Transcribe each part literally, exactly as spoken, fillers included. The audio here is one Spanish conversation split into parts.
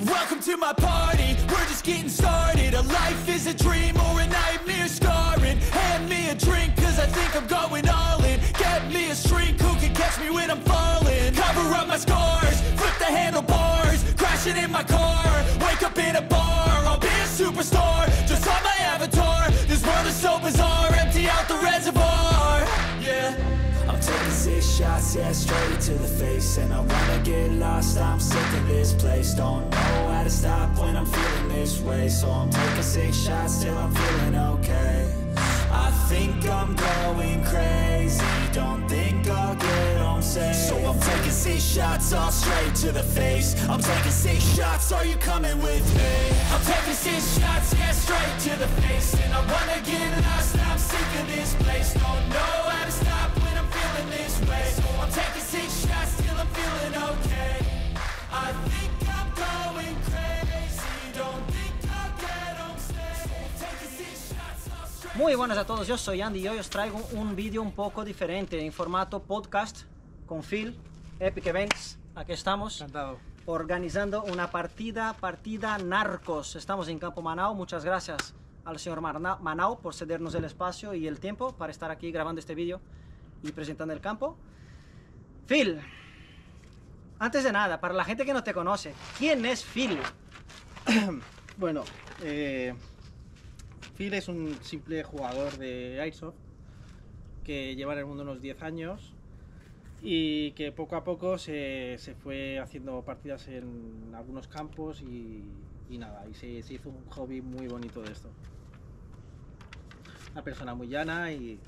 Welcome to my party, we're just getting started. A life is a dream or a nightmare scarring. Hand me a drink cause I think I'm going all in. Get me a shrink who can catch me when I'm falling. Cover up my scars, flip the handlebars. Crashing in my car, wake up in a bar. I'll be a superstar, just on my avatar. This world is so bizarre, empty out the reservoir. Yeah, I'm taking six shots, yeah, straight to the face. And I wanna get lost, I'm sick of this place. Don't know how to stop when I'm feeling this way. So I'm taking six shots till I'm feeling okay. I think I'm going crazy, don't think I'll get home safe. So I'm taking six shots all straight to the face. I'm taking six shots, are you coming with me? I'm taking six shots, yeah, straight to the face. And I wanna get lost, I'm sick of this place. Don't know how to stop when I'm feeling this way. So I'm taking six shots till I'm feeling okay. I think I'm going crazy, don't think I'll get home safe. I'm taking six shots all straight. Muy buenas a todos, yo soy Andy y hoy os traigo un vídeo un poco diferente en formato podcast con Phil, Epic Events. Aquí estamos. Encantado. Organizando una partida, partida Narcos. Estamos en Campo Manao. Muchas gracias al señor Manao por cedernos el espacio y el tiempo para estar aquí grabando este vídeo y presentando el campo. Phil, antes de nada, para la gente que no te conoce, ¿quién es Phil? Bueno, eh, Phil es un simple jugador de Airsoft que lleva en el mundo unos diez años y que poco a poco se, se fue haciendo partidas en algunos campos y, y nada, y se, se hizo un hobby muy bonito de esto. Una persona muy llana y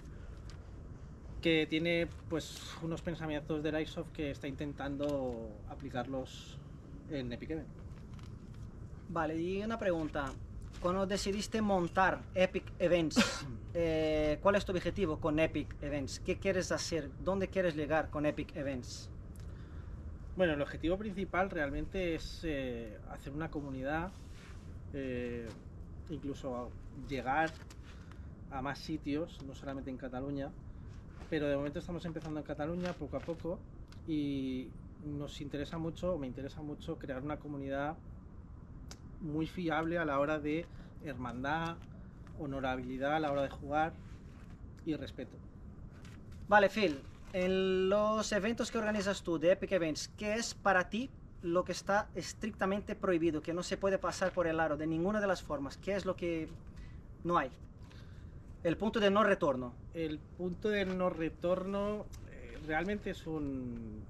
que tiene pues unos pensamientos del Airsoft que está intentando aplicarlos en Epic Event. Vale, y una pregunta. Cuando decidiste montar Epic Events, eh, ¿cuál es tu objetivo con Epic Events? ¿Qué quieres hacer? ¿Dónde quieres llegar con Epic Events? Bueno, el objetivo principal realmente es eh, hacer una comunidad, eh, incluso llegar a más sitios, no solamente en Cataluña, pero de momento estamos empezando en Cataluña poco a poco y nos interesa mucho, o me interesa mucho, crear una comunidad muy fiable a la hora de hermandad, honorabilidad a la hora de jugar y respeto. Vale, Phil, en los eventos que organizas tú de Epic Events, ¿qué es para ti lo que está estrictamente prohibido, que no se puede pasar por el aro de ninguna de las formas? ¿Qué es lo que no hay? El punto de no retorno. El punto de no retorno eh, realmente es un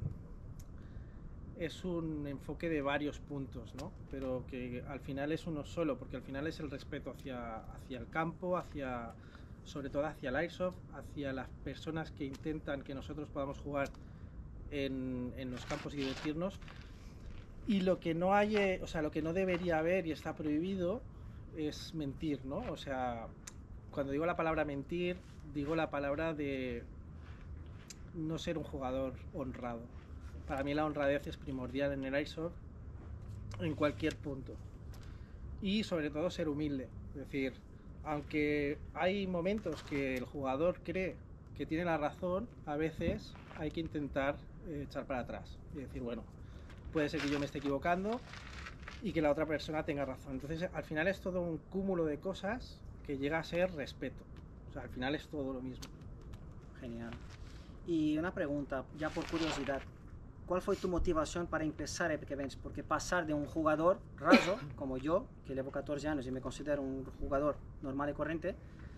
es un enfoque de varios puntos, ¿no? Pero que al final es uno solo, porque al final es el respeto hacia, hacia el campo, hacia, sobre todo hacia el Airsoft, hacia las personas que intentan que nosotros podamos jugar en, en los campos y divertirnos. Y lo que no hay, o sea, lo que no debería haber y está prohibido es mentir, ¿no? O sea, cuando digo la palabra mentir, digo la palabra de no ser un jugador honrado. Para mí la honradez es primordial en el Airsoft, en cualquier punto. Y sobre todo ser humilde. Es decir, aunque hay momentos que el jugador cree que tiene la razón, a veces hay que intentar eh, echar para atrás. Y decir, bueno, puede ser que yo me esté equivocando y que la otra persona tenga razón. Entonces al final es todo un cúmulo de cosas que llega a ser respeto. O sea, al final es todo lo mismo. Genial. Y una pregunta, ya por curiosidad. ¿Cuál fue tu motivación para empezar Epic Events? Porque pasar de un jugador raso, como yo, que llevo catorce años y me considero un jugador normal y corriente,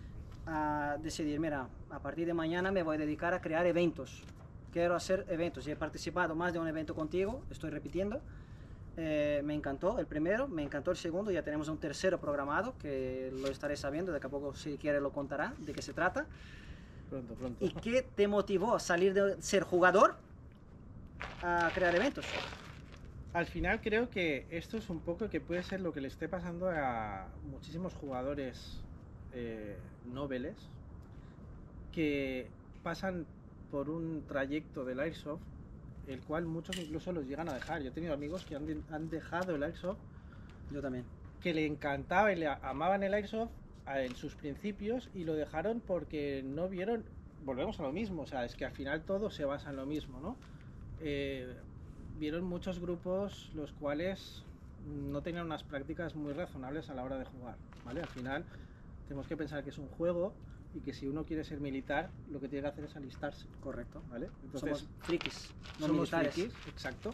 a decidir, mira, a partir de mañana me voy a dedicar a crear eventos. Quiero hacer eventos. Y he participado más de un evento contigo, estoy repitiendo. Eh, me encantó el primero, me encantó el segundo, ya tenemos un tercero programado, que lo estaré sabiendo, de a poco si quiere lo contará, de qué se trata. Pronto, pronto. ¿Y qué te motivó a salir de ser jugador a crear eventos? Al final creo que esto es un poco que puede ser lo que le esté pasando a muchísimos jugadores eh, noveles que pasan por un trayecto del Airsoft el cual muchos incluso los llegan a dejar. Yo he tenido amigos que han, de, han dejado el Airsoft. Yo también. Que le encantaba y le amaban el Airsoft en sus principios y lo dejaron porque no vieron, volvemos a lo mismo, o sea, es que al final todo se basa en lo mismo, ¿no? Eh, vieron muchos grupos los cuales no tenían unas prácticas muy razonables a la hora de jugar, ¿vale? Al final tenemos que pensar que es un juego y que si uno quiere ser militar, lo que tiene que hacer es alistarse. Correcto. ¿Vale? Entonces, somos frikis, no somos militares. frikis, exacto.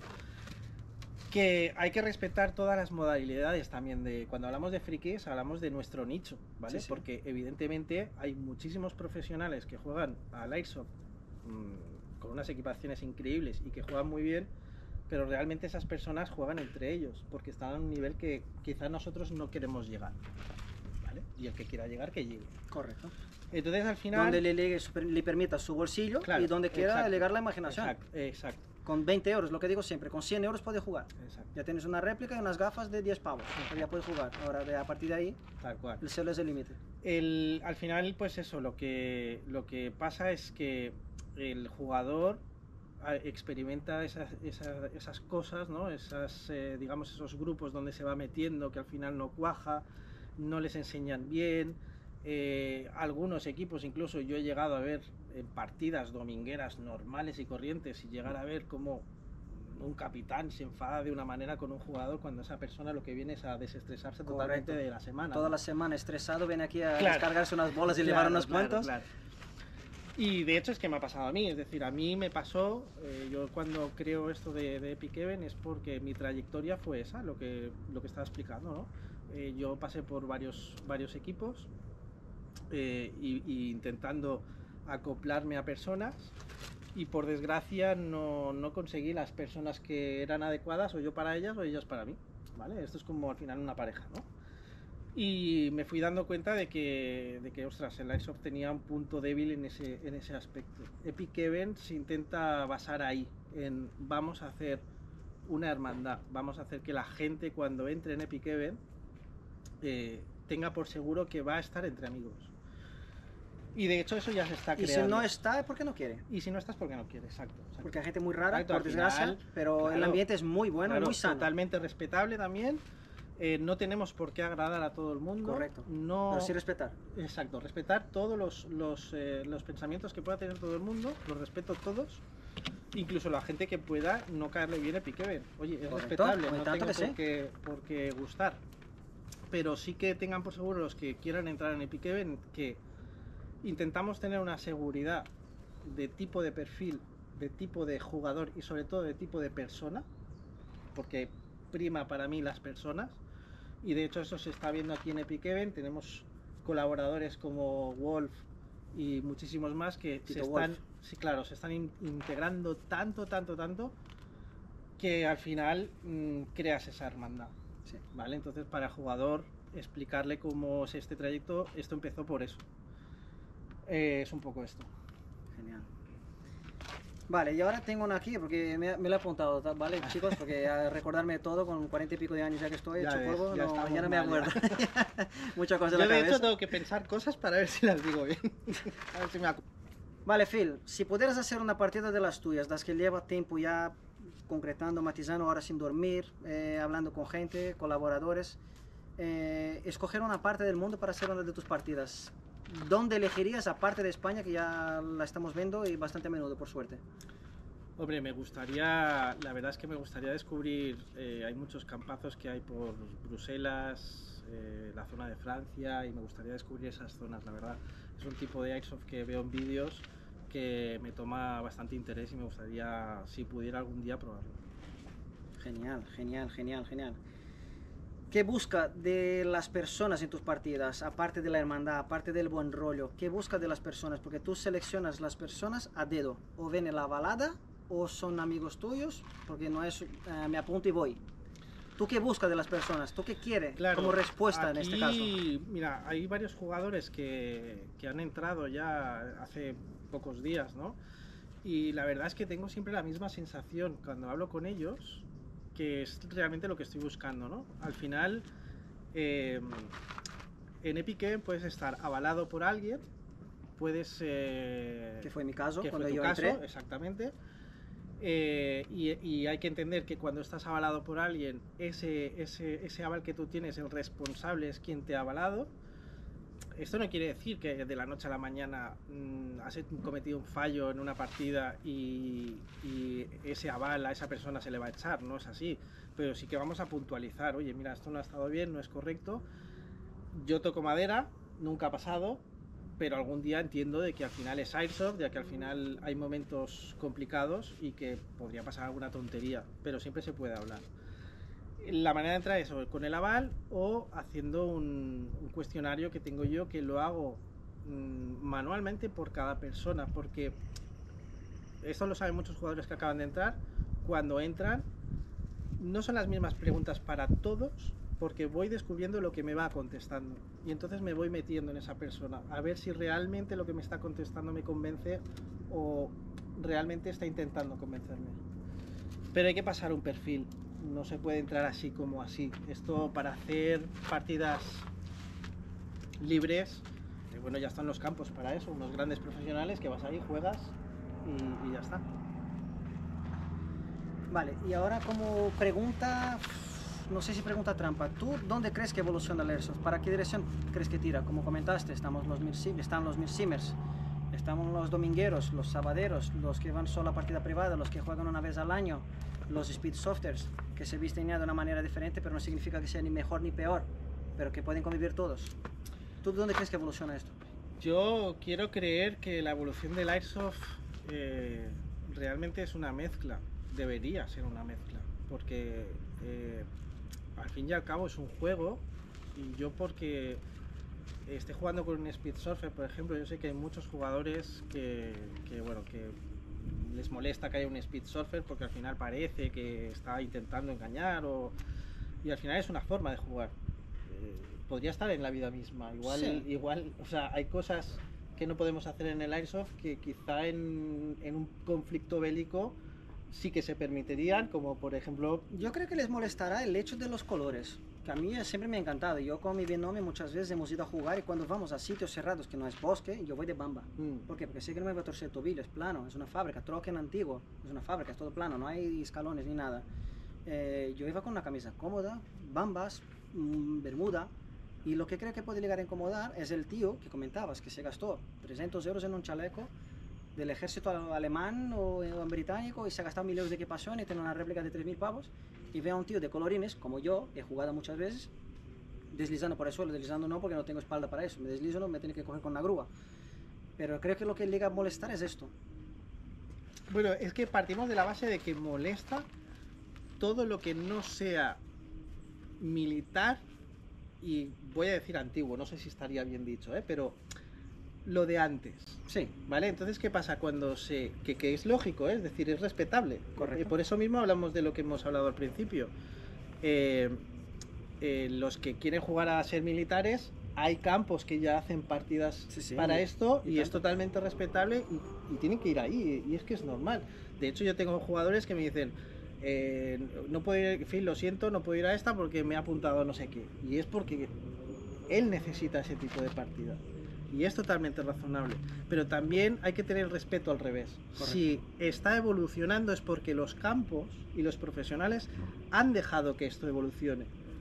Que hay que respetar todas las modalidades también de cuando hablamos de frikis, hablamos de nuestro nicho, ¿vale? Sí, sí. Porque evidentemente hay muchísimos profesionales que juegan al Airsoft mmm, con unas equipaciones increíbles y que juegan muy bien, pero realmente esas personas juegan entre ellos porque están a un nivel que quizás nosotros no queremos llegar, ¿vale? Y el que quiera llegar, que llegue. Correcto. Entonces al final... Donde le, le, le permita su bolsillo, claro, y donde quiera exacto, llegar la imaginación. Exacto, exacto. Con veinte euros, lo que digo siempre, con cien euros puedes jugar. Exacto. Ya tienes una réplica y unas gafas de diez pavos, ya puedes jugar. Ahora, de, a partir de ahí, Tal cual. el cielo es el límite. El, al final, pues eso, lo que, lo que pasa es que el jugador experimenta esas, esas, esas cosas, ¿no? Esas, eh, digamos, esos grupos donde se va metiendo, que al final no cuaja, no les enseñan bien. Eh, algunos equipos, incluso yo he llegado a ver en partidas domingueras normales y corrientes y llegar a ver cómo un capitán se enfada de una manera con un jugador cuando esa persona lo que viene es a desestresarse Correcto. totalmente de la semana. Toda ¿no? la semana estresado, viene aquí a Claro. descargarse unas bolas y Claro, llevar unos claro, cuantos. claro. Y de hecho es que me ha pasado a mí, es decir, a mí me pasó, eh, yo cuando creo esto de, de Epic Event es porque mi trayectoria fue esa, lo que, lo que estaba explicando, ¿no? Eh, yo pasé por varios, varios equipos eh, y, y intentando acoplarme a personas y por desgracia no, no conseguí las personas que eran adecuadas, o yo para ellas o ellas para mí, ¿vale? Esto es como al final una pareja, ¿no? Y me fui dando cuenta de que, de que ostras, el Airsoft tenía un punto débil en ese, en ese aspecto. Epic Event se intenta basar ahí, en vamos a hacer una hermandad, vamos a hacer que la gente cuando entre en Epic Event eh, tenga por seguro que va a estar entre amigos. Y de hecho eso ya se está Y creando. si no está, es porque no quiere. Y si no estás, porque no quieres, exacto, exacto. Porque hay gente muy rara, Exacto, por al desgracia, final, pero claro, el ambiente es muy bueno, claro, muy sano. totalmente respetable también. Eh, no tenemos por qué agradar a todo el mundo. Correcto. No... Pero sí respetar. Exacto, respetar todos los, los, eh, los pensamientos que pueda tener todo el mundo, los respeto todos, incluso la gente que pueda no caerle bien Epic Event. Oye, es Correcto, respetable, muy no tanto tengo que sí. por qué, por qué gustar. Pero sí que tengan por seguro los que quieran entrar en Epic Event que intentamos tener una seguridad de tipo de perfil, de tipo de jugador y sobre todo de tipo de persona, porque prima para mí las personas. Y de hecho eso se está viendo aquí en Epic Event. Tenemos colaboradores como Wolf y muchísimos más que Tito se están, Wolf. sí, claro, se están in integrando tanto, tanto, tanto que al final mmm, creas esa hermandad. Sí. ¿Vale? Entonces para el jugador explicarle cómo es este trayecto, esto empezó por eso. Eh, es un poco esto. Genial. Vale, y ahora tengo una aquí, porque me, me lo he apuntado, ¿vale, chicos? Porque a recordarme todo, con cuarenta y pico de años ya que estoy, Ya hecho ves, polvo, ya no, estamos ya no me mal, acuerdo. Muchas cosas en Yo la de cabeza. hecho tengo que pensar cosas para ver si las digo bien. A ver si me acuerdo. Vale, Phil, si pudieras hacer una partida de las tuyas, las que lleva tiempo ya concretando, matizando, ahora sin dormir, eh, hablando con gente, colaboradores, eh, escoger una parte del mundo para hacer una de tus partidas, ¿dónde elegirías, aparte de España, que ya la estamos viendo y bastante a menudo, por suerte? Hombre, me gustaría, la verdad es que me gustaría descubrir, eh, hay muchos campazos que hay por Bruselas, eh, la zona de Francia, y me gustaría descubrir esas zonas, la verdad. Es un tipo de Airsoft que veo en vídeos que me toma bastante interés y me gustaría, si pudiera algún día, probarlo. Genial, genial, genial, genial. ¿Qué busca de las personas en tus partidas, aparte de la hermandad, aparte del buen rollo? ¿Qué busca de las personas? Porque tú seleccionas las personas a dedo, o ven en la balada, o son amigos tuyos, porque no es, eh, me apunto y voy. ¿Tú qué buscas de las personas? ¿Tú qué quieres Claro, como respuesta en aquí, este caso? Mira, hay varios jugadores que, que han entrado ya hace pocos días, ¿no? Y la verdad es que tengo siempre la misma sensación cuando hablo con ellos, que es realmente lo que estoy buscando, ¿no? Al final, eh, en Epic Event puedes estar avalado por alguien, puedes... Eh, Que fue mi caso, que cuando fue tu yo caso, entré. Exactamente. Eh, y, y hay que entender que cuando estás avalado por alguien, ese, ese, ese aval que tú tienes, el responsable es quien te ha avalado. esto no quiere decir que de la noche a la mañana mmm, has cometido un fallo en una partida y, y ese aval a esa persona se le va a echar, no es así. Pero sí que vamos a puntualizar, oye, mira, esto no ha estado bien, no es correcto. Yo toco madera, nunca ha pasado, pero algún día entiendo de que al final es Airsoft, ya que al final hay momentos complicados y que podría pasar alguna tontería, pero siempre se puede hablar. La manera de entrar es o con el aval o haciendo un, un cuestionario que tengo yo, que lo hago mmm, manualmente por cada persona, porque esto lo saben muchos jugadores que acaban de entrar. Cuando entran no son las mismas preguntas para todos, porque voy descubriendo lo que me va contestando y entonces me voy metiendo en esa persona a ver si realmente lo que me está contestando me convence o realmente está intentando convencerme. Pero hay que pasar un perfil. No se puede entrar así como así. Esto para hacer partidas libres, eh, bueno, ya están los campos para eso, unos grandes profesionales que vas ahí, juegas y, y ya está. Vale, y ahora como pregunta, no sé si pregunta trampa, ¿tú dónde crees que evoluciona el Airsoft? ¿Para qué dirección crees que tira? Como comentaste, estamos los mil, están los milsimers, estamos los domingueros, los sabaderos, los que van solo a partida privada, los que juegan una vez al año, los speedsofters, que se visten ya de una manera diferente, pero no significa que sea ni mejor ni peor, pero que pueden convivir todos. ¿Tú dónde crees que evoluciona esto? Yo quiero creer que la evolución del Airsoft eh, realmente es una mezcla, debería ser una mezcla, porque eh, al fin y al cabo es un juego, y yo porque esté jugando con un speedsurfer, por ejemplo, yo sé que hay muchos jugadores que, que bueno, que les molesta que haya un speedsurfer porque al final parece que está intentando engañar o... y al final es una forma de jugar. Eh, podría estar en la vida misma, igual, sí. igual, o sea, hay cosas que no podemos hacer en el Airsoft que quizá en, en un conflicto bélico sí que se permitirían, como por ejemplo... Yo creo que les molestará el hecho de los colores, que a mí siempre me ha encantado. Yo con mi binomio muchas veces hemos ido a jugar y cuando vamos a sitios cerrados que no es bosque, yo voy de bamba. Mm. ¿Por qué? Porque sé que no me va a torcer el tobillo, es plano, es una fábrica, Trocken antiguo, es una fábrica, es todo plano, no hay escalones ni nada. Eh, yo iba con una camisa cómoda, bambas, mmm, bermuda, y lo que creo que puede llegar a incomodar es el tío que comentabas, que se gastó trescientos euros en un chaleco del ejército alemán o, o británico y se ha gastado mil euros de equipación y tiene una réplica de tres mil pavos y ve a un tío de colorines, como yo, he jugado muchas veces, deslizando por el suelo, deslizando no porque no tengo espalda para eso, me deslizo, no, me tiene que coger con una grúa. Pero creo que lo que le llega a molestar es esto. Bueno, es que partimos de la base de que molesta todo lo que no sea militar y voy a decir antiguo, no sé si estaría bien dicho, ¿eh? Pero lo de antes. Sí. ¿Vale? Entonces, ¿qué pasa cuando se... que, que es lógico, ¿eh? Es decir, es respetable. Correcto. Eh, por eso mismo hablamos de lo que hemos hablado al principio. Eh, eh, los que quieren jugar a ser militares, hay campos que ya hacen partidas sí, sí, para y, esto y, y es totalmente respetable y, y tienen que ir ahí y es que es normal. De hecho, yo tengo jugadores que me dicen eh, no puedo ir, Phil, lo siento, no puedo ir a esta porque me ha apuntado no sé qué. Y es porque él necesita ese tipo de partida. Y es totalmente razonable, pero también hay que tener respeto al revés. Correcto. Si está evolucionando es porque los campos y los profesionales han dejado que esto evolucione.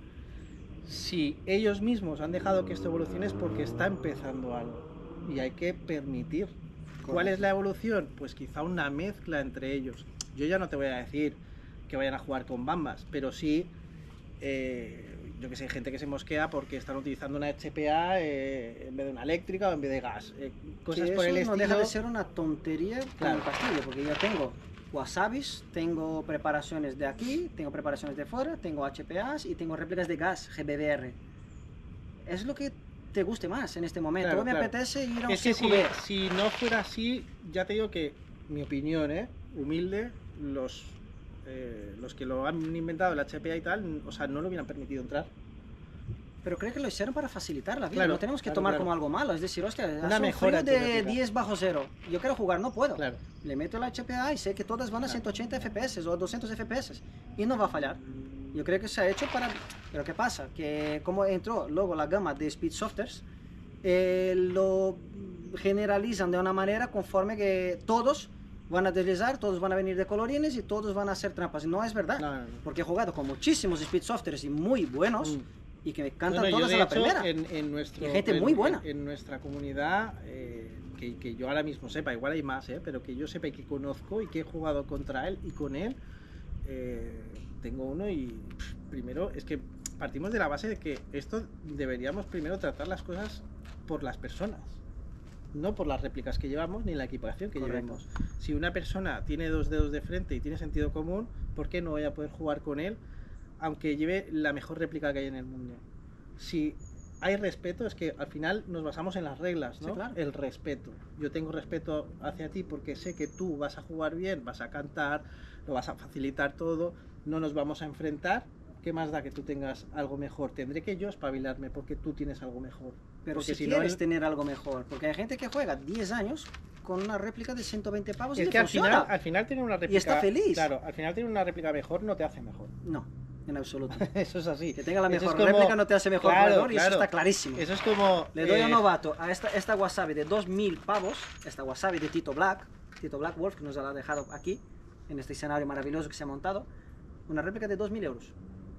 Si ellos mismos han dejado que esto evolucione es porque está empezando algo y hay que permitir. Correcto. ¿Cuál es la evolución? Pues quizá una mezcla entre ellos. Yo ya no te voy a decir que vayan a jugar con bambas, pero sí... Eh, yo que sé, gente que se mosquea porque están utilizando una H P A eh, en vez de una eléctrica o en vez de gas. Eh, cosas que por el eso estilo. No deja de ser una tontería claro. Con el castillo, porque yo tengo wasabis, tengo preparaciones de aquí, tengo preparaciones de fuera, tengo H P As y tengo réplicas de gas, G B B R. Es lo que te guste más en este momento. Claro, me claro. apetece ir a un es que si, si no fuera así, ya te digo que mi opinión, ¿eh? humilde, los... Eh, los que lo han inventado, el H P A y tal, o sea, no lo hubieran permitido entrar. Pero creo que lo hicieron para facilitar la vida, claro, no tenemos que claro, tomar claro. como algo malo, es decir, hostia, una hace un frío de ética. diez bajo cero, yo quiero jugar, no puedo. Claro. Le meto el H P A y sé que todas van a claro. ciento ochenta F P S o doscientos F P S y no va a fallar. Yo creo que se ha hecho para... Pero ¿qué pasa? Que como entró luego la gama de Speedsofters, eh, lo generalizan de una manera conforme que todos van a deslizar, todos van a venir de colorines y todos van a hacer trampas. No es verdad, no, no, no. porque he jugado con muchísimos Speedsofters y muy buenos, mm. y que cantan Bueno, yo, todas de a la hecho, primera. En, en nuestro, Y gente en- muy buena. En, en nuestra comunidad, eh, que, que yo ahora mismo sepa, igual hay más, eh, pero que yo sepa y que conozco y que he jugado contra él y con él, eh, tengo uno y pff, primero es que partimos de la base de que esto deberíamos primero tratar las cosas por las personas, no por las réplicas que llevamos ni la equipación que Correcto. llevemos. Si una persona tiene dos dedos de frente y tiene sentido común, ¿por qué no voy a poder jugar con él aunque lleve la mejor réplica que hay en el mundo? Si hay respeto, es que al final nos basamos en las reglas, ¿no? Sí, claro. El respeto. Yo tengo respeto hacia ti porque sé que tú vas a jugar bien, vas a cantar, lo vas a facilitar todo, no nos vamos a enfrentar. ¿Qué más da que tú tengas algo mejor? Tendré que yo espabilarme porque tú tienes algo mejor. Pero porque si, no, quieres el- tener algo mejor, porque hay gente que juega diez años con una réplica de ciento veinte pavos y es le que al funciona. final, al final tener una réplica... está feliz. Claro, al final tener una réplica mejor no te hace mejor. No, en absoluto. Eso es así. Que tenga la Eso mejor es como- réplica no te hace mejor Claro, jugador y eso claro. está clarísimo. Eso es como... Le doy a eh, un novato a esta, esta wasabi de dos mil pavos, esta wasabi de Tito Black, Tito Black Wolf, que nos la ha dejado aquí, en este escenario maravilloso que se ha montado, una réplica de dos mil euros.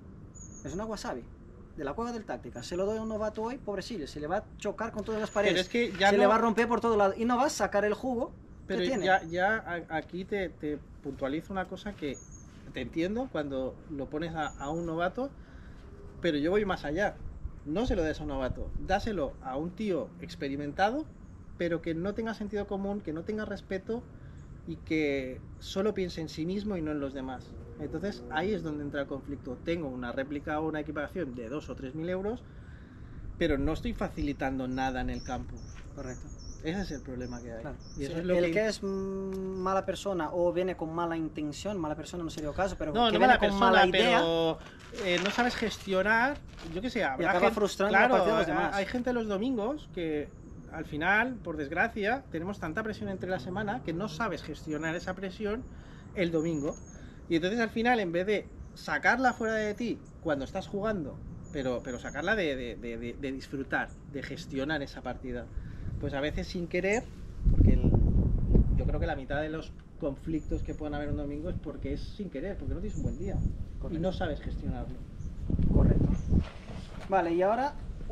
Es una wasabi, de la cueva del Táctica. Se lo doy a un novato hoy, pobrecillo, se le va a chocar con todas las paredes, Pero es que ya se no- le va a romper por todos lados y no va a sacar el jugo Pero que tiene. ya, ya a- aquí te, te puntualizo una cosa que te entiendo cuando lo pones a, a un novato, pero yo voy más allá. No se lo des a un novato, dáselo a un tío experimentado, pero que no tenga sentido común, que no tenga respeto y que solo piense en sí mismo y no en los demás. Entonces ahí es donde entra el conflicto. Tengo una réplica o una equipación de dos o tres mil euros, pero no estoy facilitando nada en el campo. Correcto. Ese es el problema que hay. Claro. Y eso Sí, es lo el que... que es mm, mala persona o viene con mala intención, mala persona no sería el caso, pero No, que no viene mala con persona, mala idea, pero eh, no sabes gestionar, yo qué sé, habrá acaba gente- frustrando la claro, partida de los hay- demás. hay gente los domingos que al final, por desgracia, tenemos tanta presión entre la semana que no sabes gestionar esa presión el domingo. Y entonces al final, en vez de sacarla fuera de ti cuando estás jugando, pero, pero sacarla de, de- de- de- de disfrutar, de gestionar esa partida, pues a veces sin querer, porque el- yo creo que la mitad de los conflictos que pueden haber un domingo es porque es sin querer, porque no tienes un buen día y Correcto. no sabes gestionarlo. Correcto. Vale, y ahora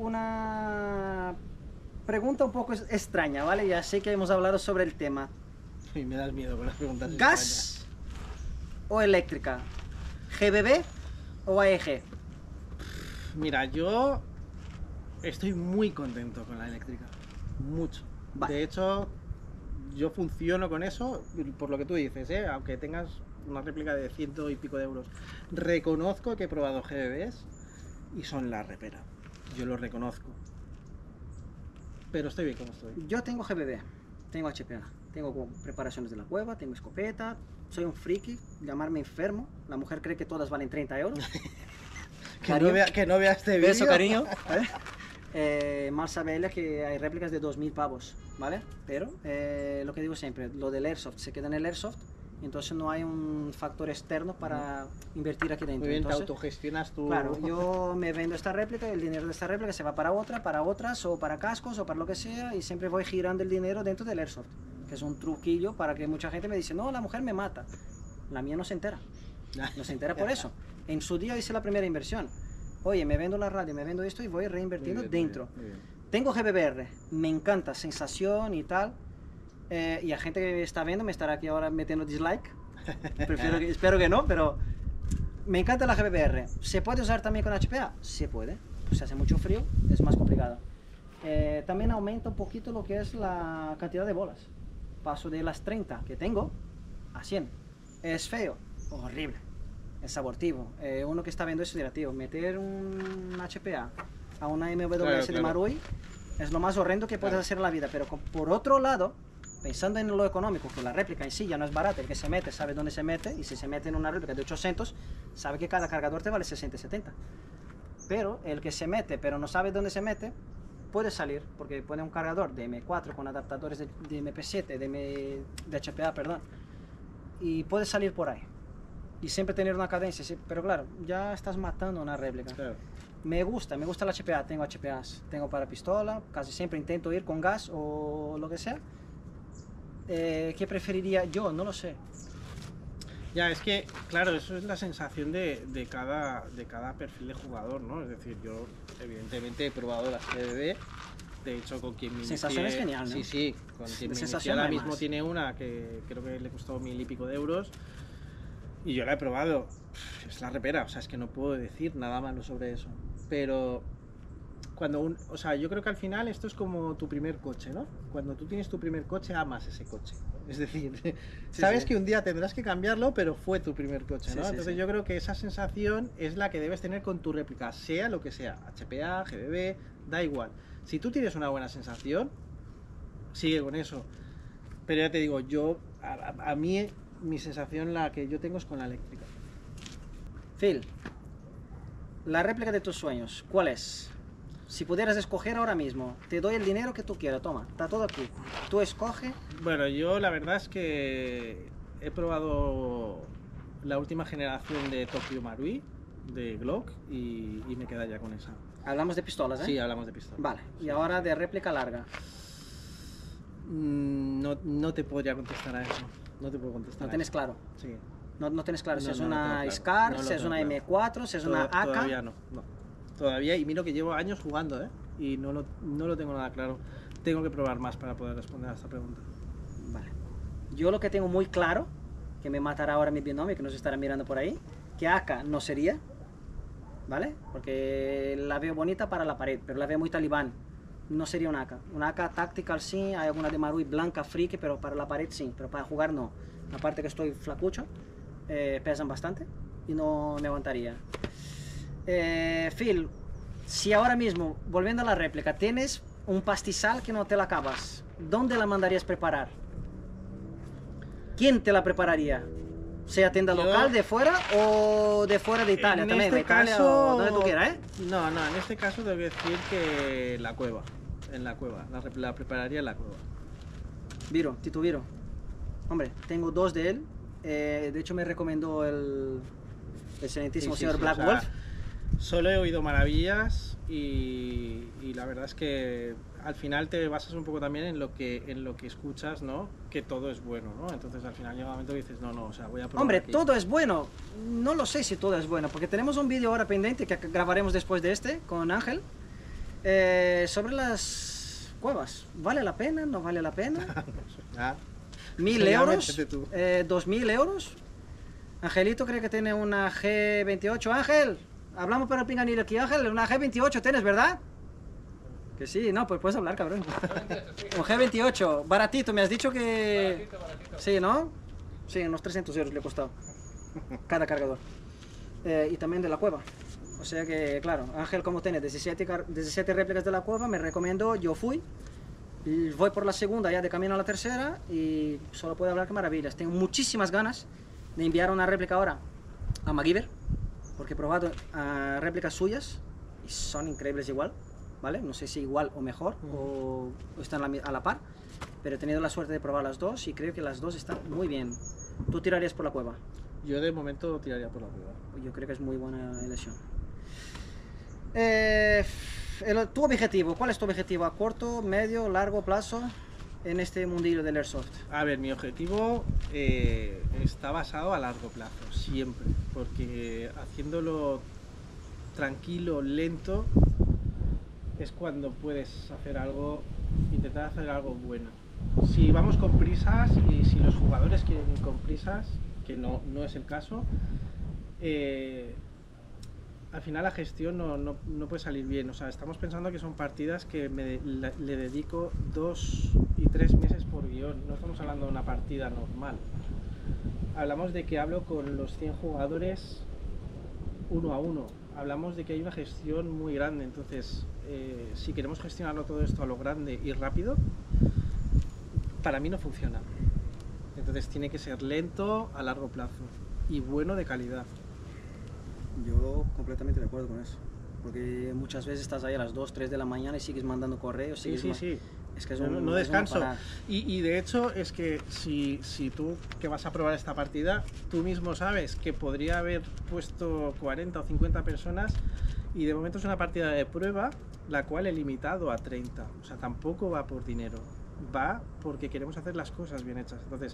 una pregunta un poco es- extraña, ¿vale? Ya sé que hemos hablado sobre el tema. Y me das miedo con las preguntas. ¿Gas o eléctrica? ¿G B B o A E G? extrañas. Mira, yo estoy muy contento con la eléctrica. Mucho. Vale. De hecho, yo funciono con eso, por lo que tú dices, ¿eh? Aunque tengas una réplica de ciento y pico de euros. Reconozco que he probado G B Bs y son la repera. Yo lo reconozco. Pero estoy bien como estoy. Yo tengo G B B, tengo H P A, tengo como preparaciones de la cueva, tengo escopeta, soy un friki, llamarme enfermo. La mujer cree que todas valen treinta euros. Que Cariño. no, vea, que no vea este vídeo. Beso, cariño. ¿vale? Eh, mal sabe ella que hay réplicas de dos mil pavos, ¿vale? Pero eh, lo que digo siempre, lo del Airsoft se queda en el Airsoft, entonces no hay un factor externo para invertir aquí dentro. Muy bien, Entonces, te autogestionas tú. claro, yo me vendo esta réplica, el dinero de esta réplica se va para otra, para otras, o para cascos, o para lo que sea, y siempre voy girando el dinero dentro del Airsoft, que es un truquillo para que mucha gente me dice, no, la mujer me mata. La mía no se entera, no se entera por eso. En su día hice la primera inversión. Oye, me vendo la radio, me vendo esto y voy reinvirtiendo Muy bien, muy dentro. bien, muy bien. Tengo G B B R, me encanta, sensación y tal. Eh, y a gente que está viendo me estará aquí ahora metiendo dislike. Prefiero que- espero que no, pero me encanta la G B B R. ¿Se puede usar también con H P A? Se puede. Si hace mucho frío, es más complicado. Eh, también aumenta un poquito lo que es la cantidad de bolas. Paso de las treinta que tengo a cien. ¿Es feo? Horrible. Es abortivo. Eh, uno que está viendo eso dirá, tío, meter un H P A a una M W S Claro, de claro. Marui es lo más horrendo que puedes Claro. hacer en la vida. Pero con- por otro lado, pensando en lo económico, que la réplica en sí ya no es barata, el que se mete sabe dónde se mete, y si se mete en una réplica de ochocientos, sabe que cada cargador te vale sesenta y setenta. Pero el que se mete, pero no sabe dónde se mete, puede salir, porque pone un cargador de M cuatro con adaptadores de, de M P siete, de, M, de H P A, perdón, y puede salir por ahí. Y siempre tener una cadencia, sí, pero claro, ya estás matando una réplica. Claro. Me gusta, me gusta el H P A, tengo H P As, tengo para pistola, casi siempre intento ir con gas o lo que sea. Eh, ¿Qué preferiría yo? No lo sé. Ya, es que, claro, eso es la sensación de, de, cada, de cada perfil de jugador, ¿no? Es decir, yo evidentemente he probado las G B B, de hecho con quien me inicié... Sensación es genial, ¿no? Sí, sí, con quien me inicié ahora mismo tiene una que creo que le costó mil y pico de euros, y yo la he probado, es la repera, o sea, es que no puedo decir nada malo sobre eso, pero... Cuando un, o sea, yo creo que al final esto es como tu primer coche, ¿no? Cuando tú tienes tu primer coche, amas ese coche. Es decir, sí, sabes sí. que un día tendrás que cambiarlo, pero fue tu primer coche, ¿no? Sí, sí, Entonces sí. yo creo que esa sensación es la que debes tener con tu réplica, sea lo que sea, H P A, G B B, da igual. Si tú tienes una buena sensación, sigue con eso. Pero ya te digo, yo, a, a, a mí, mi sensación la que yo tengo es con la eléctrica. Phil, la réplica de tus sueños, ¿cuál es? Si pudieras escoger ahora mismo, te doy el dinero que tú quieras, toma, está todo aquí. Tú escoge. Bueno, yo la verdad es que he probado la última generación de Tokyo Marui, de Glock, y, y me queda ya con esa. Hablamos de pistolas, ¿eh? Sí, hablamos de pistolas. Vale, y ahora de réplica larga. No, no te podría contestar a eso. No te puedo contestar. ¿No tienes eso. claro? Sí. No, no tienes claro no, si es no, una no claro. Scar, no si es una claro. M cuatro, si es una A K. Todavía no, no. Todavía, y miro que llevo años jugando, ¿eh? Y no lo, no lo tengo nada claro. Tengo que probar más para poder responder a esta pregunta. Vale. Yo lo que tengo muy claro, que me matará ahora mi binomio, que nos estará mirando por ahí, que A K no sería, ¿vale? Porque la veo bonita para la pared, pero la veo muy talibán. No sería una A K. Una A K tactical sí, hay alguna de Marui blanca, friki, pero para la pared sí, pero para jugar no. Aparte que estoy flacucho, eh, pesan bastante y no me aguantaría. Eh, Phil, si ahora mismo, volviendo a la réplica, tienes un pastizal que no te la acabas, ¿dónde la mandarías preparar? ¿Quién te la prepararía? Sea tienda Yo, local, de fuera o de fuera de Italia en también, este de Italia caso, o donde tú quieras, ¿eh? No, no, en este caso tengo que decir que la cueva, en la cueva, la, la prepararía en la cueva. Viro, Tito Viro. Hombre, tengo dos de él, eh, de hecho me recomendó el excelentísimo sí, sí, señor sí, Black o sea, Wolf. Solo he oído maravillas y, y la verdad es que al final te basas un poco también en lo que en lo que escuchas, ¿no? Que todo es bueno, ¿no? Entonces al final llega un momento que dices, no, no, o sea, voy a probar. Hombre, aquí. todo es bueno. No lo sé si todo es bueno, porque tenemos un vídeo ahora pendiente que grabaremos después de este con Ángel eh, sobre las cuevas. ¿Vale la pena? ¿No vale la pena? ah, ¿Mil euros? Eh, ¿Dos mil euros? Angelito cree que tiene una G veintiocho. Ángel, hablamos para el pinganillo aquí, Ángel. Una G veintiocho tienes, ¿verdad? Que sí, no, pues puedes hablar, cabrón. Un G veintiocho, baratito, me has dicho que... Baratito, baratito. Sí, ¿no? Sí, unos trescientos euros le ha costado cada cargador. Eh, y también de la cueva. O sea que, claro, Ángel, como tiene diecisiete, diecisiete réplicas de la cueva, me recomendó, yo fui. Voy por la segunda, ya de camino a la tercera, y solo puedo hablar que maravillas. Tengo muchísimas ganas de enviar una réplica ahora a MacGyver, porque he probado uh, réplicas suyas y son increíbles igual, ¿vale? No sé si igual o mejor, mm. o, o están a la, a la par, pero he tenido la suerte de probar las dos y creo que las dos están muy bien. ¿Tú tirarías por la cueva? Yo de momento tiraría por la cueva. Yo creo que es muy buena elección. Eh, el, ¿Tu objetivo? ¿Cuál es tu objetivo? ¿A corto, medio, largo plazo en este mundillo del Airsoft? A ver, mi objetivo eh, está basado a largo plazo, siempre, porque haciéndolo tranquilo, lento, es cuando puedes hacer algo, intentar hacer algo bueno. Si vamos con prisas y si los jugadores quieren ir con prisas, que no, no es el caso, eh, al final la gestión no, no, no puede salir bien. O sea, estamos pensando que son partidas que me, le, le dedico dos y tres meses por guión. No estamos hablando de una partida normal. Hablamos de que hablo con los cien jugadores uno a uno. Hablamos de que hay una gestión muy grande. Entonces, eh, si queremos gestionarlo todo esto a lo grande y rápido, para mí no funciona. Entonces tiene que ser lento a largo plazo y bueno de calidad. Yo completamente de acuerdo con eso, porque muchas veces estás ahí a las dos, tres de la mañana y sigues mandando correos. Sí, sí, sí. Es que es un, un, no, no descanso. Es y, y de hecho es que si, si tú que vas a probar esta partida, tú mismo sabes que podría haber puesto cuarenta o cincuenta personas y de momento es una partida de prueba la cual he limitado a treinta. O sea, tampoco va por dinero, va porque queremos hacer las cosas bien hechas. Entonces,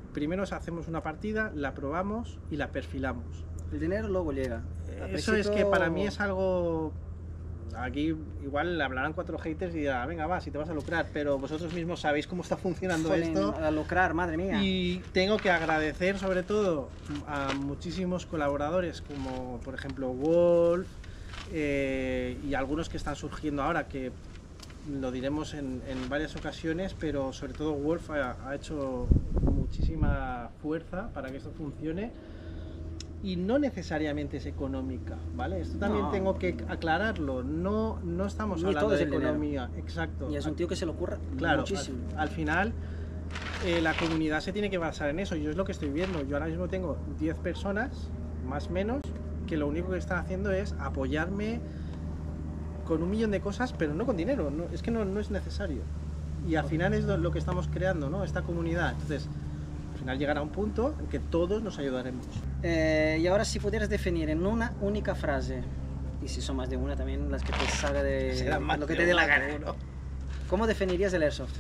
primero hacemos una partida, la probamos y la perfilamos. El dinero luego llega. Al Eso es que principio- para mí es algo... Aquí igual hablarán cuatro haters y dirán, venga, va, si te vas a lucrar, pero vosotros mismos sabéis cómo está funcionando Jolín, esto. a lucrar, madre mía. Y tengo que agradecer sobre todo a muchísimos colaboradores, como por ejemplo Wolf, eh, y algunos que están surgiendo ahora, que lo diremos en, en varias ocasiones, pero sobre todo Wolf ha, ha hecho muchísima fuerza para que esto funcione. Y no necesariamente es económica, ¿vale? Esto también No. tengo que aclararlo. No, no estamos Ni hablando todo es de el dinero. economía, exacto. Y es un tío que se lo ocurra Claro, muchísimo. al, al final eh, la comunidad se tiene que basar en eso. Yo es lo que estoy viendo. Yo ahora mismo tengo diez personas, más o menos, que lo único que están haciendo es apoyarme con un millón de cosas, pero no con dinero. No, es que no, no es necesario. Y al final es lo, lo que estamos creando, ¿no? Esta comunidad. Entonces, al final llegará un punto en que todos nos ayudaremos. Eh, y ahora si pudieras definir en una única frase, y si son más de una también, las que te salga de Serán más lo que de te dé la una, gana. seguro. ¿Cómo definirías el Airsoft?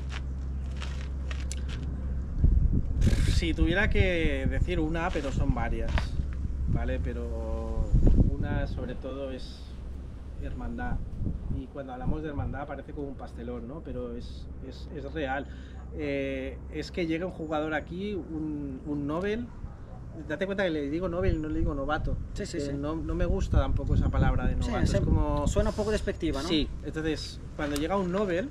Si tuviera que decir una, pero son varias, ¿vale? Pero una sobre todo es hermandad. Y cuando hablamos de hermandad parece como un pastelón, ¿no? Pero es, es, es real. Eh, es que llega un jugador aquí, un, un Nobel. Date cuenta que le digo Nobel, no le digo novato. Sí, sí, Eh, sí. No, no me gusta tampoco esa palabra de Sí, novato. se- es como... suena un poco despectiva, ¿no? Sí, entonces cuando llega un Nobel,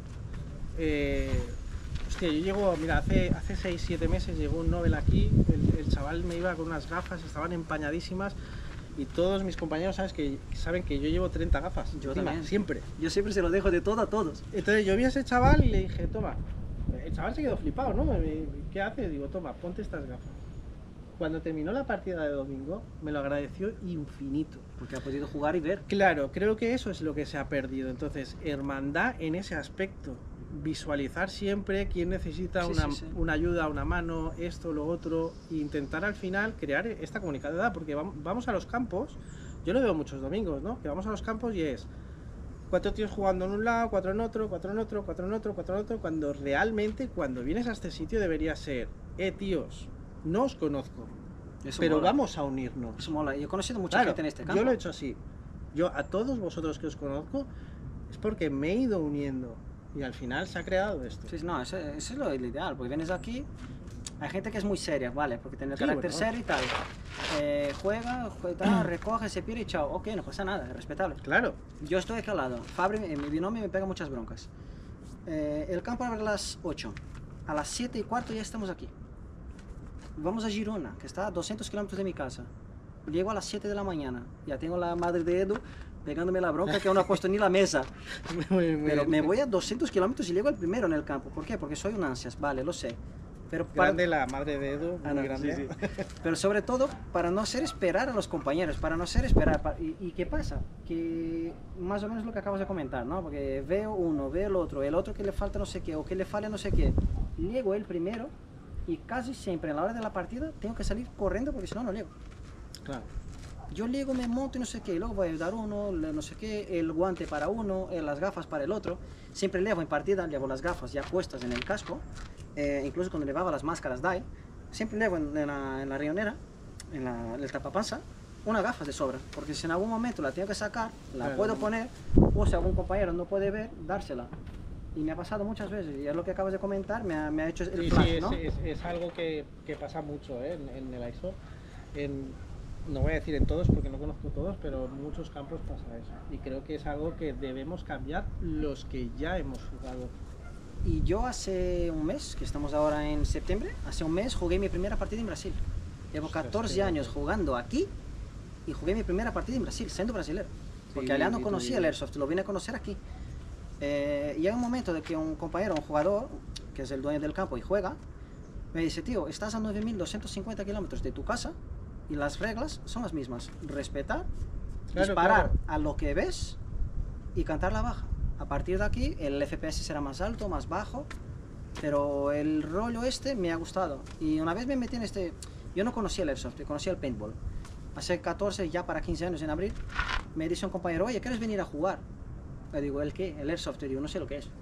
eh, hostia, yo llego, mira, hace, hace seis siete meses llegó un Nobel aquí, el, el chaval me iba con unas gafas, estaban empañadísimas y todos mis compañeros sabes que, saben que yo llevo treinta gafas, Yo encima, también. siempre. Yo siempre se lo dejo de todo a todos. Entonces yo vi a ese chaval y le dije, toma, el chaval se quedó flipado, ¿no? Me- ¿Qué hace? Digo, toma, ponte estas gafas. Cuando terminó la partida de domingo, me lo agradeció infinito. Porque ha podido jugar y ver. Claro, creo que eso es lo que se ha perdido. Entonces, hermandad en ese aspecto. Visualizar siempre quién necesita Sí, una, sí, sí. una ayuda, una mano, esto, lo otro, e intentar al final crear esta comunidad, porque vam- vamos a los campos, yo lo veo muchos domingos, ¿no? Que vamos a los campos y es cuatro tíos jugando en un lado, cuatro en otro, cuatro en otro, cuatro en otro, cuatro en otro, cuando realmente cuando vienes a este sitio debería ser, eh tíos, no os conozco, Eso pero mola. vamos a unirnos. Eso mola. Yo he conocido mucha Claro, gente en este campo. yo lo he hecho así. Yo a todos vosotros que os conozco es porque me he ido uniendo y al final se ha creado esto. Sí, no, eso, eso es lo ideal, porque vienes aquí, hay gente que es muy seria, ¿vale? Porque tiene el Sí, carácter bueno. serio y tal. Eh, juega, juega, recoge, se pierde y chao. Ok, no pasa nada, es respetable. Claro, Yo estoy aquí al lado. Fabri, eh, mi binomio, me pega muchas broncas. Eh, el campo abre a las ocho. A las siete y cuarto ya estamos aquí. Vamos a Girona, que está a doscientos kilómetros de mi casa. Llego a las siete de la mañana. Ya tengo la madre de Edu pegándome la bronca que aún no ha puesto ni la mesa. muy, muy Pero bien. me voy a doscientos kilómetros y llego al primero en el campo. ¿Por qué? Porque soy un ansias, vale, lo sé. Pero, para- Grande la madre de Edu, Ah, muy no, grande. sí, sí. Pero sobre todo para no hacer esperar a los compañeros, para no hacer esperar. pa- ¿Y, y qué pasa? Que más o menos lo que acabas de comentar, ¿no? Porque veo uno, veo el otro, el otro que le falta no sé qué, o que le falla no sé qué. Llego el primero y casi siempre en la hora de la partida tengo que salir corriendo porque si no, no llego. Claro. Yo llego, me monto y no sé qué, y luego voy a ayudar uno, le- no sé qué, el guante para uno, eh, las gafas para el otro. Siempre llevo en partida, llevo las gafas ya puestas en el casco, eh, incluso cuando llevaba las máscaras D A I, siempre llevo en, en la, en la rionera, en, la, en el tapapanza, una gafas de sobra, porque si en algún momento la tengo que sacar, la Claro. puedo poner, o si algún compañero no puede ver, dársela. Y me ha pasado muchas veces, y es lo que acabas de comentar, me ha, me ha hecho el Sí, flash, sí, es, ¿no? es, es algo que, que pasa mucho ¿eh? en, en el airsoft. En, no voy a decir en todos porque no conozco todos, pero en muchos campos pasa eso. Y creo que es algo que debemos cambiar los que ya hemos jugado. Y yo hace un mes, que estamos ahora en septiembre, hace un mes jugué mi primera partida en Brasil. Llevo Ostras, catorce qué años loco. jugando aquí y jugué mi primera partida en Brasil, siendo brasilero. Porque Sí, allá no y tú conocía y- el Airsoft, lo vine a conocer aquí. Eh, y hay un momento de que un compañero, un jugador, que es el dueño del campo y juega, me dice, tío, estás a nueve mil doscientos cincuenta kilómetros de tu casa y las reglas son las mismas. Respetar, Claro, disparar claro. a lo que ves y cantar la baja. A partir de aquí el F P S será más alto, más bajo, pero el rollo este me ha gustado. Y una vez me metí en este... Yo no conocía el Airsoft, yo conocía el paintball. Hace catorce, ya para quince años en abril, me dice un compañero, oye, ¿quieres venir a jugar? Le digo, ¿el qué? El Airsoft. Le digo, no sé lo que es.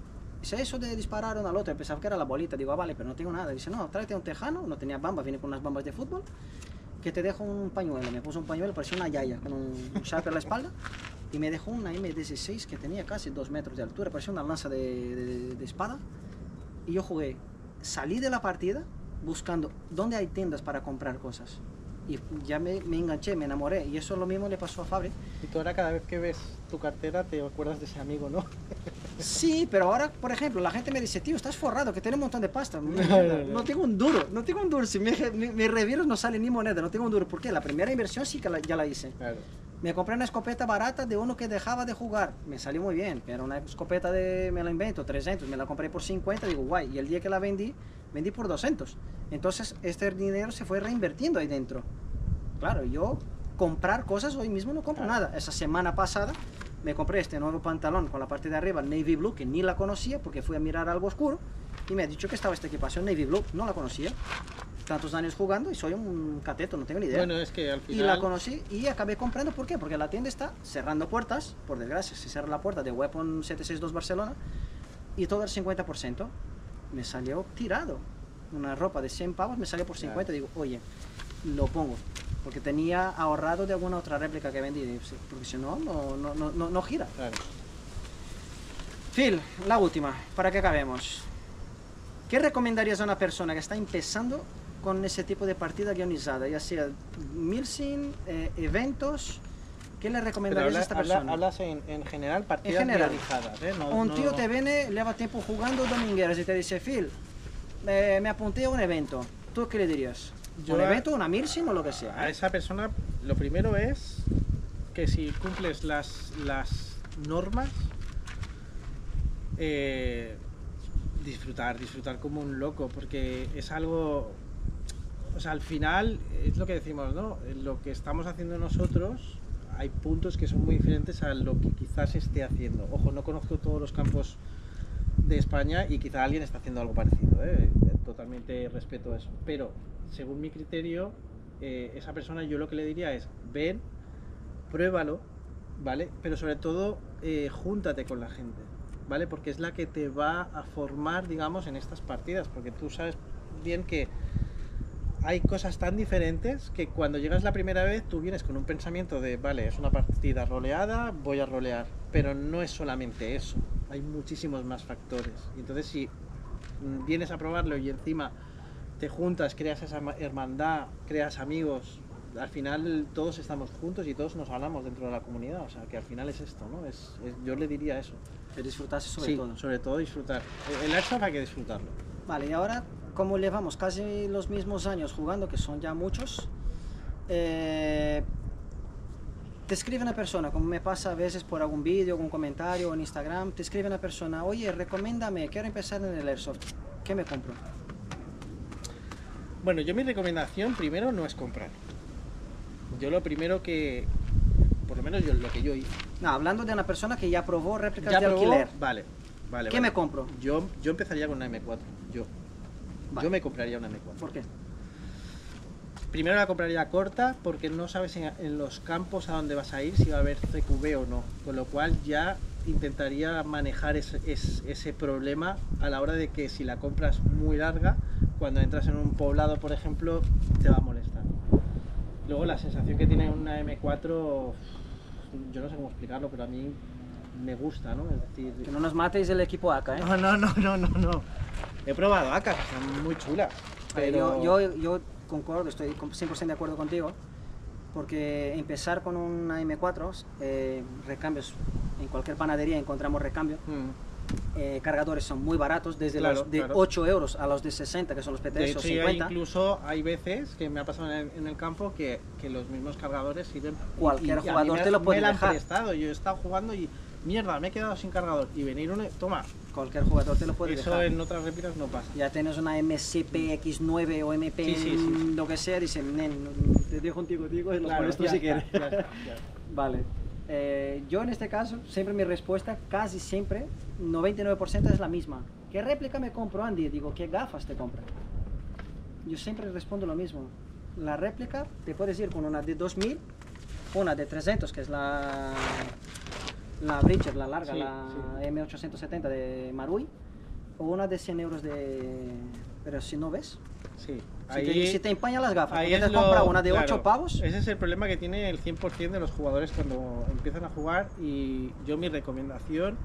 Dice, eso de disparar uno al otro, pensaba que era la bolita, digo, ah, vale, pero no tengo nada. Dice, no, tráete un tejano, no tenía bambas, viene con unas bambas de fútbol, que te dejo un pañuelo. Me puso un pañuelo, parecía una yaya, con un sharp en la espalda, y me dejó una eme dieciséis que tenía casi dos metros de altura, parecía una lanza de, de, de espada, y yo jugué. Salí de la partida buscando dónde hay tiendas para comprar cosas. Y ya me, me enganché, me enamoré. Y eso lo mismo le pasó a Fabri. Y tú ahora cada vez que ves tu cartera te acuerdas de ese amigo, ¿no? Sí, pero ahora, por ejemplo, la gente me dice, tío, estás forrado, que tienes un montón de pasta. No, no, no. no tengo un duro, no tengo un duro. Si me, me, me reviro no sale ni moneda, no tengo un duro. ¿Por qué? La primera inversión sí que la, ya la hice. Claro. Me compré una escopeta barata de uno que dejaba de jugar. Me salió muy bien. Era una escopeta de, me la invento, trescientos. Me la compré por cincuenta, digo, guay. Y el día que la vendí, vendí por doscientos. Entonces, este dinero se fue reinvirtiendo ahí dentro. Claro, yo comprar cosas hoy mismo no compro Claro. nada. Esa semana pasada me compré este nuevo pantalón con la parte de arriba navy blue, que ni la conocía porque fui a mirar algo oscuro y me ha dicho que estaba esta equipación navy blue, no la conocía. Tantos años jugando y soy un cateto, no tengo ni idea. Bueno, es que al Y final... la conocí y acabé comprando, ¿por qué? Porque la tienda está cerrando puertas, por desgracia, se cierra la puerta de Weapon setecientos sesenta y dos Barcelona y todo el cincuenta por ciento me salió tirado. Una ropa de cien pavos me salió por cincuenta, Claro. digo, oye, lo pongo. Porque tenía ahorrado de alguna otra réplica que vendí, porque si no, no, no, no, no, no gira. Claro. Phil, la última, para que acabemos. ¿Qué recomendarías a una persona que está empezando con ese tipo de partida guionizada? Ya sea Milsim, eh, eventos, ¿qué le Pero recomendarías habla- a esta habla- persona? hablas en, en general partidas general. guionizadas, ¿eh? No, Un no- tío te viene, lleva tiempo jugando domingueras y te dice, Phil, eh, me apunté a un evento. ¿Tú qué le dirías? Yo ¿Un a- evento, una Milsim o lo que A sea? esa persona lo primero es que si cumples las, las normas, eh, disfrutar, disfrutar como un loco, porque es algo, o sea, al final es lo que decimos, ¿no? Lo que estamos haciendo nosotros, hay puntos que son muy diferentes a lo que quizás esté haciendo. Ojo, no conozco todos los campos de España y quizá alguien está haciendo algo parecido, ¿eh? Totalmente respeto eso, pero según mi criterio, eh, esa persona yo lo que le diría es, ven, pruébalo, ¿vale? Pero sobre todo, eh, júntate con la gente, ¿vale? Porque es la que te va a formar, digamos, en estas partidas, porque tú sabes bien que hay cosas tan diferentes que cuando llegas la primera vez tú vienes con un pensamiento de, vale, es una partida roleada, voy a rolear, pero no es solamente eso, hay muchísimos más factores. Y entonces si mm, vienes a probarlo y encima te juntas, creas esa ma- hermandad, creas amigos, al final todos estamos juntos y todos nos hablamos dentro de la comunidad, o sea que al final es esto, ¿no? Es, es- yo le diría eso. Que disfrutase sobre Sí, todo. sobre todo disfrutar. El el Airsoft hay que disfrutarlo. Vale, y ahora, como llevamos casi los mismos años jugando, que son ya muchos, eh, te escribe una persona, como me pasa a veces por algún vídeo, algún comentario o en Instagram, te escribe una persona, oye, recomiéndame, quiero empezar en el Airsoft, ¿qué me compro? Bueno, yo mi recomendación primero no es comprar. Yo lo primero que, por lo menos yo, lo que yo hice. No, hablando de una persona que ya probó réplicas ¿Ya de probó? alquiler, Vale, vale. ¿qué vale. me compro? Yo, yo empezaría con una eme cuatro. Yo. Vale. Yo me compraría una eme cuatro. ¿Por qué? Primero la compraría corta porque no sabes en, en los campos a dónde vas a ir si va a haber ce cu be o no. Con lo cual ya intentaría manejar ese, ese, ese problema a la hora de que si la compras muy larga, cuando entras en un poblado, por ejemplo, te va a molestar. Luego la sensación que tiene una eme cuatro, yo no sé cómo explicarlo, pero a mí me gusta, ¿no? Es decir, Que no nos matéis el equipo A K, ¿eh? no, no, no, no, no, no. He probado A K, son muy chulas. Pero Yo, yo, yo concuerdo, estoy cien por ciento de acuerdo contigo, porque empezar con una eme cuatro, eh, recambios, en cualquier panadería encontramos recambio, Mm. eh, cargadores son muy baratos, desde Claro, los de claro. ocho euros a los de sesenta, que son los De P T S, o hecho, ya cincuenta. incluso hay veces que me ha pasado en el, en el campo que, que los mismos cargadores sirven. Cualquier y- y a jugador mí me- te lo puede me la han dejar. prestado. Yo he estado jugando y mierda, me he quedado sin cargador. Y venir uno, toma, Cualquier jugador te lo puede eso dejar. en otras réplicas no pasa. Ya tienes una eme ce pe equis nueve o eme pe Sí, sí, sí, sí. lo que sea, dicen, nen, te dejo un tico tico y lo Claro, pones tú ya si está, quieres. ya está, ya. Vale. Eh, yo en este caso, siempre mi respuesta, casi siempre, noventa y nueve por ciento es la misma. ¿Qué réplica me compro, Andy? Digo, ¿qué gafas te compras? Yo siempre respondo lo mismo. La réplica, te puedes ir con una de dos mil, una de trescientos, que es la, la Breacher, la larga, Sí, la sí. eme ochocientos setenta de Marui, o una de cien euros de... Pero si no ves, Sí. si, te, si te empañan las gafas, ahí porque te es lo- compras una de claro, ocho pavos, Ese es el problema que tiene el cien por cien de los jugadores cuando empiezan a jugar. Y yo mi recomendación,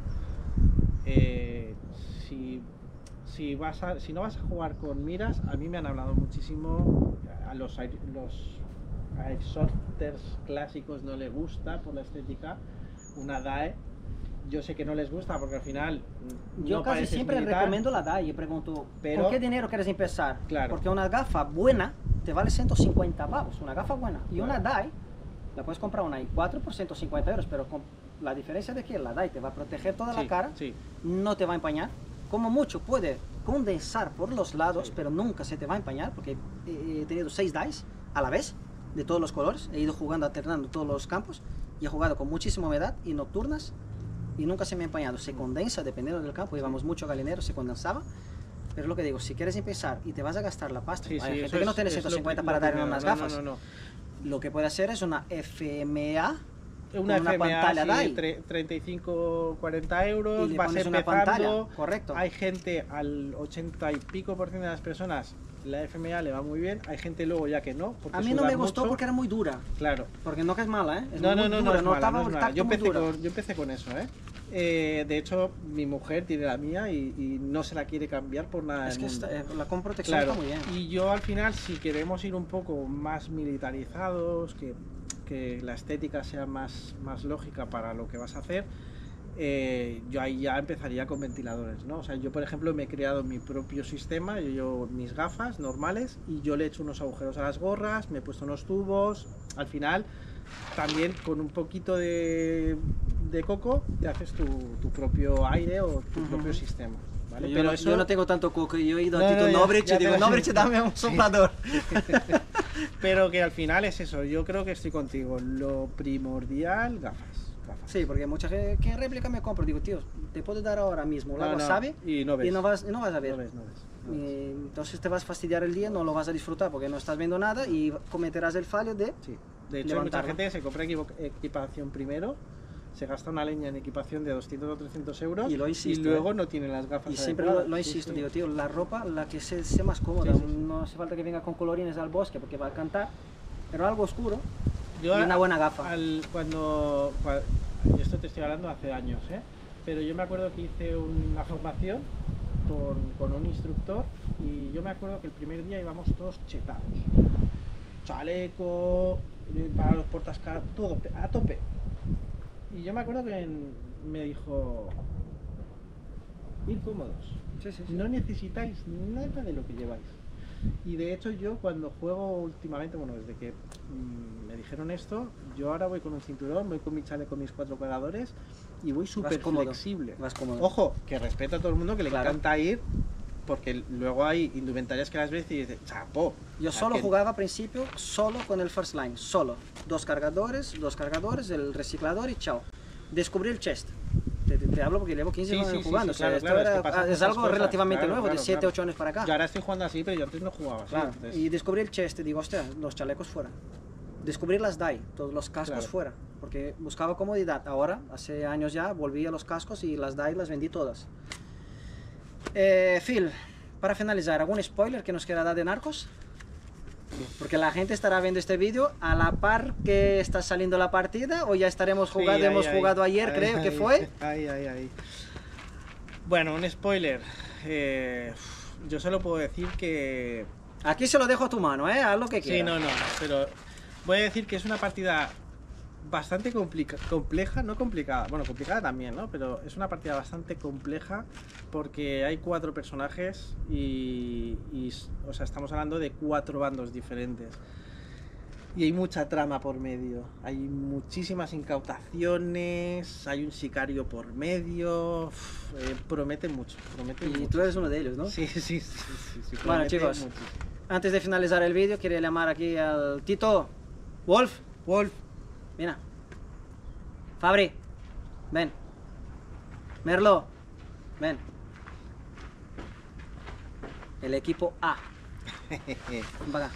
eh, si, si, vas a, si no vas a jugar con miras, a mí me han hablado muchísimo, a los, air- los airsofters clásicos no les gusta por la estética, una D A E. Yo sé que no les gusta porque al final yo no casi pareces siempre militar. recomiendo la D A I y pregunto, Pero- ¿con qué dinero quieres empezar? Claro. Porque una gafa buena te vale ciento cincuenta pavos, una gafa buena. Y Claro. una D A I, la puedes comprar una i cuatro por ciento cincuenta euros, pero con la diferencia de que la D A I te va a proteger toda Sí, la cara, sí. no te va a empañar. Como mucho puede condensar por los lados, Sí. pero nunca se te va a empañar, porque he he tenido seis D A Is a la vez, de todos los colores. He ido jugando, alternando todos los campos, y he jugado con muchísima humedad y nocturnas, y nunca se me ha empañado. Se condensa dependiendo del campo, íbamos mucho galinero, se condensaba. Pero es lo que digo, si quieres empezar y te vas a gastar la pasta, Sí, hay sí, gente eso que no es- tiene es lo ciento cincuenta pri- para lo dar en primero. unas No, no, gafas. no, no. Lo que puede hacer es una F M A, Una, con una F M A pantalla sí, D A I. tre- treinta y cinco cuarenta euros, y le vas pones empezando. una pantalla, correcto. Hay gente, al ochenta y pico por ciento de las personas, la F M A le va muy bien. Hay gente luego ya que no. Porque A mí no sudan me gustó mucho. porque era muy dura. Claro. Porque no que es mala, ¿eh? Es No, muy no, no, no, dura, es mala, notaba no es el mala. tacto Yo muy empecé, duro. con, yo empecé con eso, ¿eh? Eh, de hecho, mi mujer tiene la mía y, y no se la quiere cambiar por nada Es del que mundo. está- eh, la con protección Claro, está muy bien. y yo al final, si queremos ir un poco más militarizados, que, que la estética sea más, más lógica para lo que vas a hacer, eh, yo ahí ya empezaría con ventiladores, ¿no? O sea, yo por ejemplo me he creado mi propio sistema, yo llevo mis gafas normales y yo le he hecho unos agujeros a las gorras, me he puesto unos tubos, al final también con un poquito de, de coco te haces tu, tu propio aire o tu Ujú. propio sistema, ¿vale? Yo, Pero no, eso yo no tengo tanto coco, yo he ido No, a Tito no, ya- Nobrich ya y te digo, lo- Nobrich, dame un soplador. Pero que al final es eso, yo creo que estoy contigo. Lo primordial, gafas. gafas. Sí, porque mucha gente, ¿qué réplica me compro? Digo, tío, te puedo dar ahora mismo la No, no, wasabi y no ves. y no vas, y no vas a ver. No ves, no ves, no ves. Y entonces te vas a fastidiar el día, no lo vas a disfrutar porque no estás viendo nada y cometerás el fallo de... Sí. De hecho, hay mucha levantarlo. gente que se compra equivo- equipación primero, se gasta una leña en equipación de doscientos o trescientos euros Y lo insisto, luego ¿eh? no tiene las gafas Y siempre lo, adecuadas. lo Sí, insisto, sí. digo, tío, la ropa, la que se- sea más cómoda, Sí, sí, sí. no hace falta que venga con colorines al bosque porque va a cantar, pero algo oscuro Yo y una a- buena gafa. al- cuando, cua- y esto te estoy hablando hace años, ¿eh? Pero yo me acuerdo que hice una formación con, con un instructor y yo me acuerdo que el primer día íbamos todos chetados. Chaleco, eh, para los portascar, todo pe- a tope. Y yo me acuerdo que en- me dijo, ir cómodos. Sí, sí, sí. No necesitáis nada de lo que lleváis. Y de hecho yo cuando juego últimamente, bueno, desde que mm, me dijeron esto, yo ahora voy con un cinturón, voy con mi chaleco, con mis cuatro cargadores y voy súper cómodo, flexible. vas cómodo. Ojo, que respeto a todo el mundo que le Claro. encanta ir, porque luego hay indumentarias que las ves y dices, chapó. Yo O sea, solo que- jugaba al principio solo con el first line, solo. Dos cargadores, dos cargadores, el reciclador y chao. Descubrí el chest. Te, te- te hablo porque llevo quince Sí, años sí, sí, jugando. sí, o sea, claro, esto claro, es era- que pasan es muchas algo cosas, relativamente claro, nuevo, claro, de siete, claro. ocho años para acá. Yo ahora estoy jugando así, pero yo antes no jugaba así. Claro, entonces- y descubrí el chest y digo, hostia, los chalecos fuera. Descubrí las D A I, todos los cascos Claro. fuera, porque buscaba comodidad. Ahora, hace años ya, volví a los cascos y las D A I las vendí todas. Eh, Phil, para finalizar, ¿algún spoiler que nos quiera dar de Narcos? Porque la gente estará viendo este vídeo a la par que está saliendo la partida o ya estaremos Sí, jugando, ahí, hemos ahí, jugado ayer, ahí, creo que ahí, fue. Ahí, ahí, ahí. Bueno, un spoiler. Eh, yo solo puedo decir que... Aquí se lo dejo a tu mano, ¿eh? Haz lo que Sí, quieras. no, no, pero voy a decir que es una partida bastante complica compleja, no complicada, bueno, complicada también, ¿no? Pero es una partida bastante compleja porque hay cuatro personajes y, y, o sea, estamos hablando de cuatro bandos diferentes. Y hay mucha trama por medio, hay muchísimas incautaciones, hay un sicario por medio, uf, eh, promete mucho, promete Y mucho. tú eres uno de ellos, ¿no? Sí, sí, sí, sí, sí, Bueno, promete chicos, muchísimo. antes de finalizar el vídeo, quería llamar aquí al Tito. Wolf, Wolf, mira. Fabri, ven. Merlo, ven. El equipo A. Ven para acá.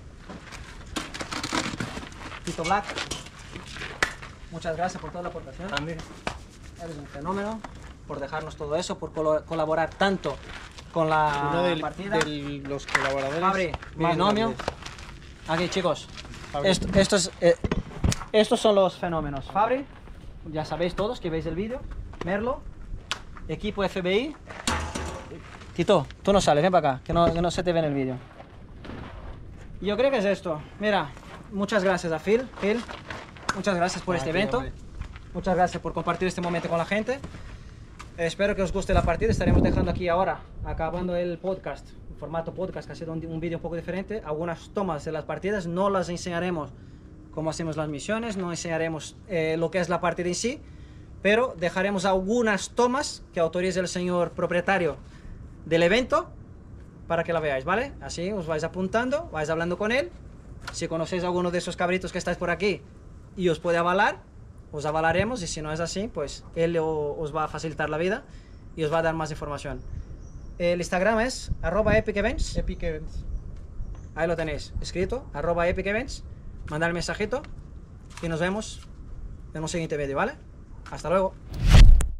Tito Black, muchas gracias por toda la aportación. Andy. Eres un fenómeno. por dejarnos todo eso, por colo colaborar tanto con la Uno del- partida. de los colaboradores Fabri, más binomio. grandes. Aquí, chicos. Fabri. Esto- estos, eh, estos son los fenómenos. Fabri, ya sabéis todos que veis el vídeo. Merlo, equipo F B I. Tito, tú no sales, ven para acá, que no, que no se te ve en el vídeo. Yo creo que es esto. Mira, muchas gracias a Phil. Phil, muchas gracias por Ah, este tío, evento. hombre. Muchas gracias por compartir este momento con la gente. Espero que os guste la partida. Estaremos dejando aquí ahora, acabando el podcast, en formato podcast, que ha sido un, un vídeo un poco diferente. Algunas tomas de las partidas, no las enseñaremos cómo hacemos las misiones, no enseñaremos eh, lo que es la partida en sí, pero dejaremos algunas tomas que autorice el señor propietario del evento para que la veáis, ¿vale? Así os vais apuntando, vais hablando con él. Si conocéis a alguno de esos cabritos que estáis por aquí y os puede avalar, os avalaremos, y si no es así, pues él o- os va a facilitar la vida y os va a dar más información. El Instagram es arroba Epic Events. Epic Events. Ahí lo tenéis escrito, arroba Epic Events. Mandad el mensajito y nos vemos en un siguiente vídeo, ¿vale? Hasta luego.